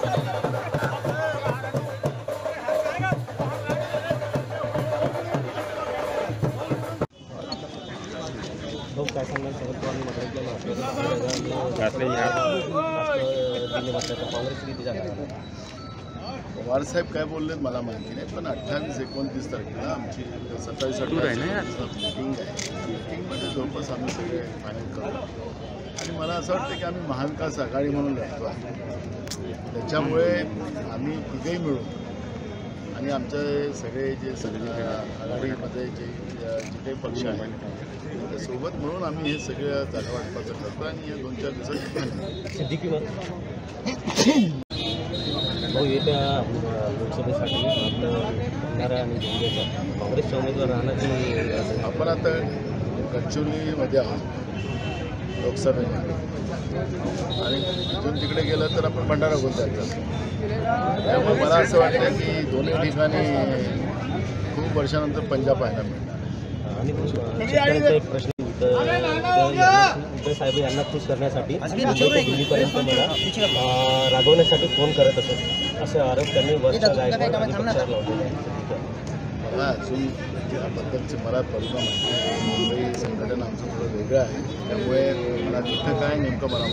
काय सांगणार शरद काँग्रेस किती जाणार? पवार साहेब काय बोललेत मला माहिती नाही, पण 28-29 तारखेला आमची 27-28 मीटिंग आहे. मीटिंगमध्ये जवळपास आम्ही सगळे फायनल करू आणि मला असं वाटतं की आम्ही महाविकास आघाडी म्हणून लढतो आहे. त्याच्यामुळे आम्ही तिघेही मिळून आणि आमचे सगळे जे आघाडीमध्ये जे काही पक्ष आहेत सोबत मिळून आम्ही हे सगळं जागा वाटपाचं करतो आणि हे 2-4 दिवसात सिद्दीकी भाऊ येत्या लोकसभेसाठी आपलं आणि काँग्रेसच्या उमेदवार राहण्याची आपण आता गडचिरोलीमध्ये आहोत लोकसभेमध्ये आणि तिथून तिकडे गेलं तर आपण भंडारा होऊन जायचं. त्यामुळे मला असं वाटतं की दोन्ही ठिकाणी खूप वर्षानंतर पंजाब पाहायला मिळणार. आणि शेतकऱ्यांचा एक प्रश्न उद्धव साहेब यांना खुश करण्यासाठी दिल्लीपर्यंत मला रागवण्यासाठी फोन करत असेल असे आरोप त्यांनी वर्षा गायकवाड आणि पक्षावर लावलेले आहेत. मला अजून याबद्दलचे मला परिणाम मुंबई संघटन आमचं थोडं वेगळं आहे, त्यामुळे मला तिथं काय नेमकं मला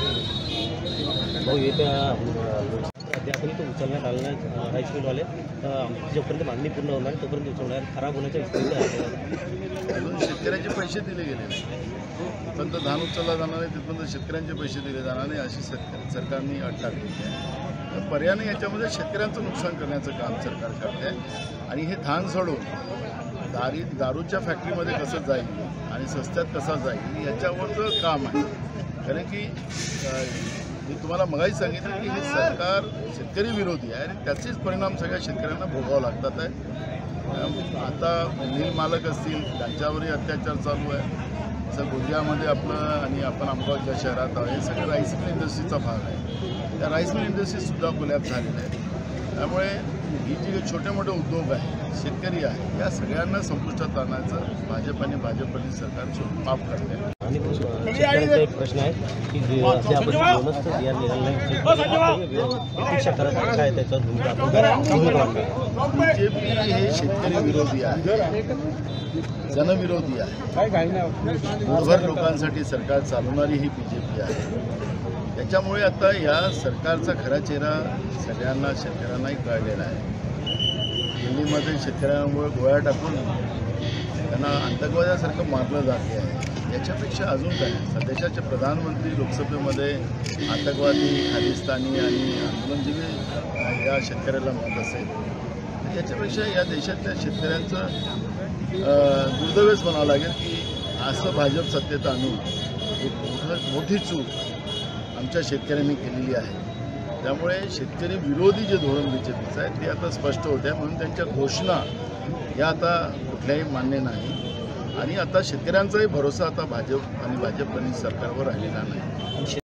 माहिती भाऊ येत्या अद्यापही तो उचलण्यात आला नाही. राईस मिलवाले जोपर्यंत मागणी पूर्ण होणार तोपर्यंत उचलणार खराब होण्याच्या स्थितीत आहे. अजून शेतकऱ्यांचे पैसे दिले गेले नाही, तिथपर्यंत धान उचलला जाणार नाही, तिथपर्यंत शेतकऱ्यांचे पैसे दिले जाणार नाही अशी सरकारने अट टाकली आहे. पर्यायाने याच्यामध्ये शेतकऱ्यांचं नुकसान करण्याचं काम सरकार करते आहे आणि हे धान सोडून दारूच्या फॅक्टरीमध्ये कसं जाईल आणि स्वस्त्यात कसा जाईल याच्यावरचं काम आहे. कारण की मी तुम्हाला मगाही सांगितलं की हे सरकार शेतकरी विरोधी आहे आणि त्याचेच परिणाम सगळ्या शेतकऱ्यांना भोगावं लागतात आहे. आता मिल मालक असतील त्यांच्यावरही अत्याचार चालू आहे. जसं गोंदियामध्ये आपलं आणि आपण आमगाव ज्या शहरात आहे सगळं राईस मिल इंडस्ट्रीचा भाग आहे. त्या राईस मिल इंडस्ट्रीजसुद्धा कोलॅप्स झालेल्या आहेत. त्यामुळे ही जी छोटे मोठे उद्योग आहेत शेतकरी आहे या सगळ्यांना संपुष्टात आणण्याचं भाजप आणि भाजपनी सरकार माफ करते. आणि शेतकऱ्यांचा एक प्रश्न आहे की बोनस दिलेला नाही प्रतीक्षा करत काय त्याच्यावर भूमिका बीजेपी हे शेतकरी विरोधी आहे, जनविरोधी आहे. गुणभर लोकांसाठी सरकार चालवणारी ही बीजेपी आहे. त्याच्यामुळे आता या सरकारचा खरा चेहरा सगळ्यांना शेतकऱ्यांनाही कळलेला आहे. दिल्लीमध्ये शेतकऱ्यांमुळे गोळ्या टाकून त्यांना आतंकवाद्यासारखं मारलं जाते आहे. याच्यापेक्षा अजून काय सध्याचे प्रधानमंत्री लोकसभेमध्ये आतंकवादी खालिस्तानी आणि आंदोलनजीवी या शेतकऱ्याला म्हणत असेल याच्यापेक्षा या देशातल्या शेतकऱ्यांचं दुर्दैवच म्हणावं लागेल की असं भाजप सत्तेत आणून एक मोठी चूक आमच्या शेतकऱ्यांनी केलेली आहे. त्यामुळे शेतकरी विरोधी जे धोरण बीजेपीचं आहे ते आता स्पष्ट होत आहे. म्हणून त्यांच्या घोषणा या आता कुठल्याही मान्य नाही आणि आता शेतकऱ्यांचाही भरोसा आता भाजप आणि भाजप सरकारवर राहिलेला नाही.